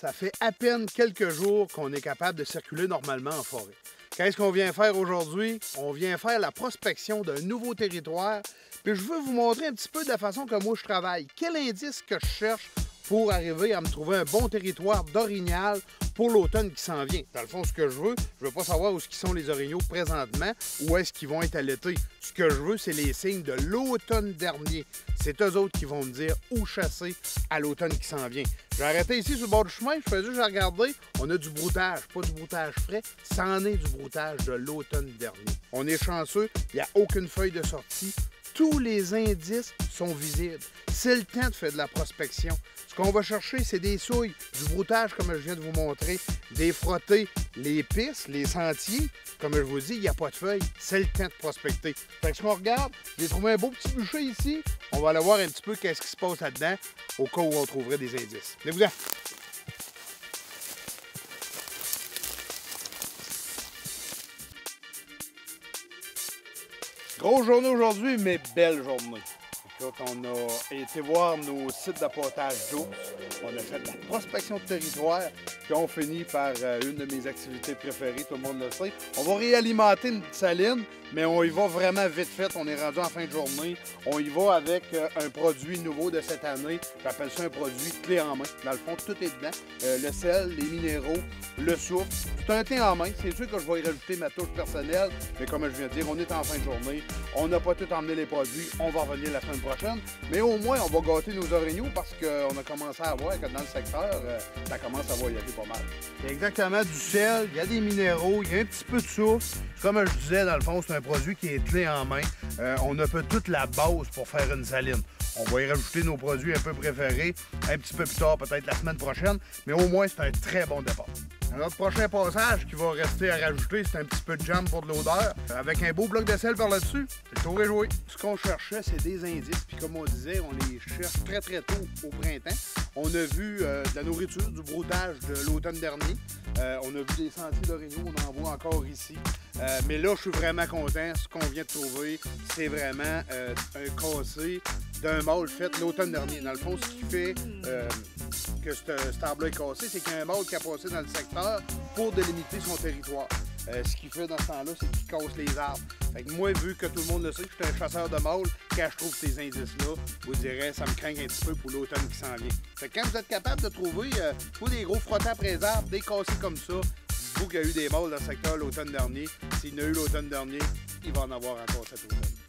ça fait à peine quelques jours qu'on est capable de circuler normalement en forêt. Qu'est-ce qu'on vient faire aujourd'hui? On vient faire la prospection d'un nouveau territoire. Puis je veux vous montrer un petit peu de la façon que moi je travaille. Quel indice que je cherche pour arriver à me trouver un bon territoire d'orignal pour l'automne qui s'en vient. Dans le fond, ce que je veux pas savoir où sont les orignaux présentement, où est-ce qu'ils vont être à l'été. Ce que je veux, c'est les signes de l'automne dernier. C'est eux autres qui vont me dire où chasser à l'automne qui s'en vient. J'ai arrêté ici sur le bord du chemin, je faisais juste regarder. On a du broutage, pas du broutage frais, ça en est du broutage de l'automne dernier. On est chanceux, il n'y a aucune feuille de sortie. Tous les indices sont visibles. C'est le temps de faire de la prospection. Ce qu'on va chercher, c'est des souilles, du broutage, comme je viens de vous montrer, des frottés, les pistes, les sentiers. Comme je vous dis, il n'y a pas de feuilles. C'est le temps de prospecter. Fait que ce qu'on regarde, j'ai trouvé un beau petit bûcher ici. On va aller voir un petit peu qu'est-ce qui se passe là-dedans, au cas où on trouverait des indices. Venez-vous-en. Grosse journée aujourd'hui, mais belle journée. Écoute, on a été voir nos sites d'appâtage d'ours. On a fait de la prospection de territoire. Puis on finit par une de mes activités préférées, tout le monde le sait. On va réalimenter une saline, mais on y va vraiment vite fait. On est rendu en fin de journée. On y va avec un produit nouveau de cette année. J'appelle ça un produit clé en main. Dans le fond, tout est dedans. Le sel, les minéraux, le soufre. C'est un clé en main. C'est sûr que je vais y rajouter ma touche personnelle, mais comme je viens de dire, on est en fin de journée. On n'a pas tout emmené les produits. On va revenir la semaine prochaine. Mais au moins, on va gâter nos orignaux parce qu'on a commencé à voir que dans le secteur, ça commence à voyager pas mal. Il y a exactement du sel, il y a des minéraux, il y a un petit peu de soufre. Comme je disais, dans le fond, c'est un produit qui est clé en main. On a peu toute la base pour faire une saline. On va y rajouter nos produits un peu préférés un petit peu plus tard, peut-être la semaine prochaine, mais au moins, c'est un très bon départ. Notre prochain passage qui va rester à rajouter, c'est un petit peu de jam pour de l'odeur, avec un beau bloc de sel par là-dessus. Le tour est joué. Ce qu'on cherchait, c'est des indices, puis comme on disait, on les cherche très très tôt au printemps. On a vu de la nourriture, du broutage de l'automne dernier. On a vu des sentiers d'orignaux, on en voit encore ici. Mais là, je suis vraiment content. Ce qu'on vient de trouver, c'est vraiment un cassé d'un mâle fait l'automne dernier. Dans le fond, ce qui fait que cet arbre-là est cassé, c'est qu'il y a un mâle qui a passé dans le secteur pour délimiter son territoire. Ce qu'il fait dans ce temps-là, c'est qu'il casse les arbres. Fait que moi, vu que tout le monde le sait, que je suis un chasseur de mâles, quand je trouve ces indices-là, je vous dirais, ça me craint un petit peu pour l'automne qui s'en vient. Fait que quand vous êtes capable de trouver des gros frottants après les arbres, des cassés comme ça, dites-vous qu'il y a eu des mâles dans le secteur l'automne dernier. S'il y en a eu l'automne dernier, il va en avoir encore cet automne.